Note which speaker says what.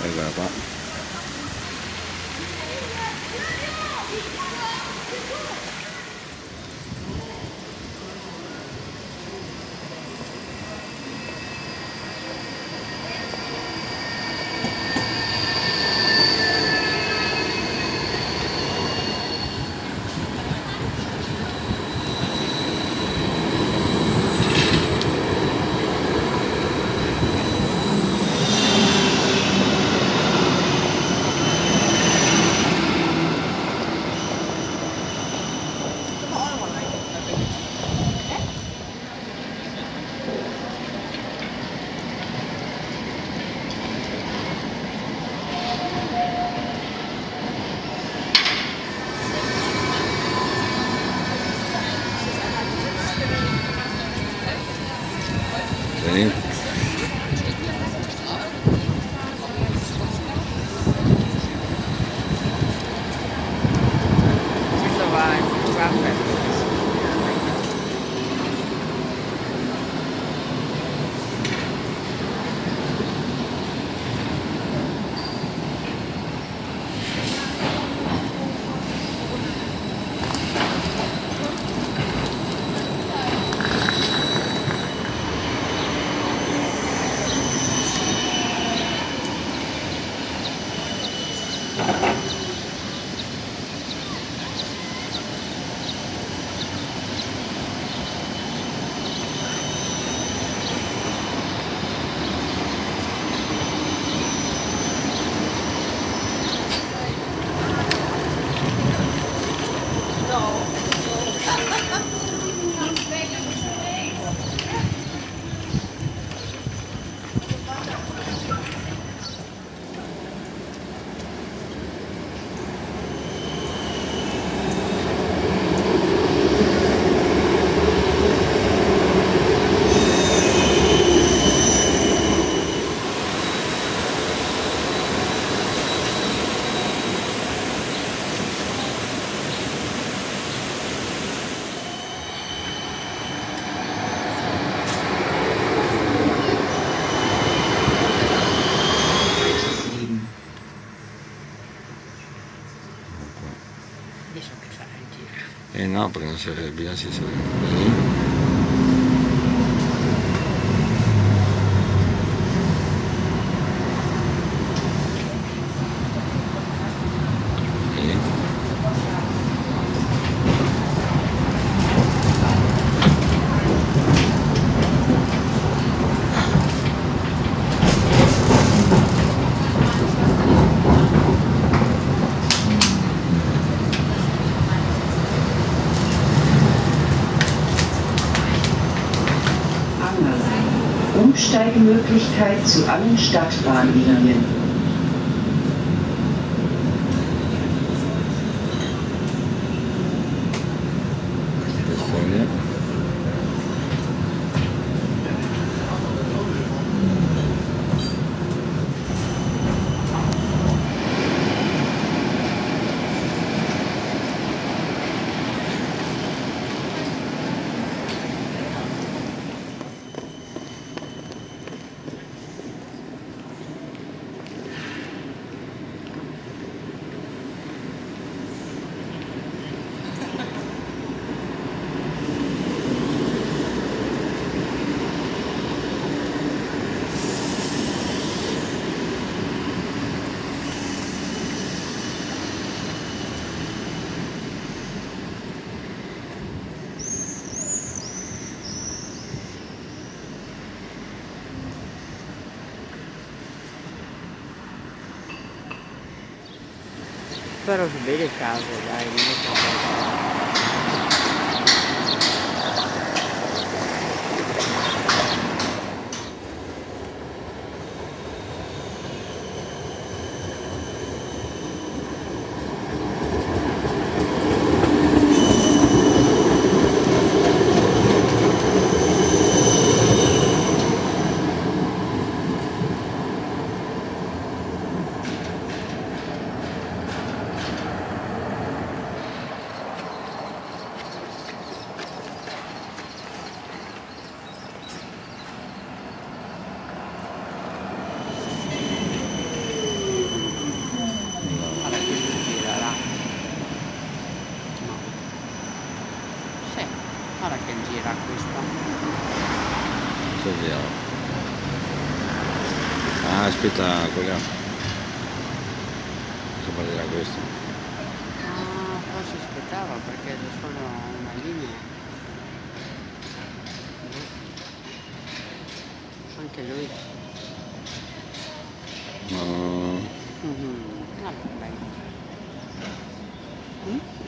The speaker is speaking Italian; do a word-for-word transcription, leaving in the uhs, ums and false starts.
Speaker 1: Eccola qua. Sì.
Speaker 2: Questo va, va aperto. Io so che fare il giro.
Speaker 1: Eh no, perché non serve, bisogna si serve.
Speaker 3: Umsteigemöglichkeit zu allen Stadtbahnlinien.
Speaker 2: Però si vede il caso, dai, non è che... gira questa.
Speaker 1: Cosa gira? Ah, aspetta, quella. Cosa parlerà questo?
Speaker 2: Ah, però si aspettava perché è solo una linea. Anche lui.
Speaker 1: No.
Speaker 2: Mm-hmm. Vabbè, dai. Mm?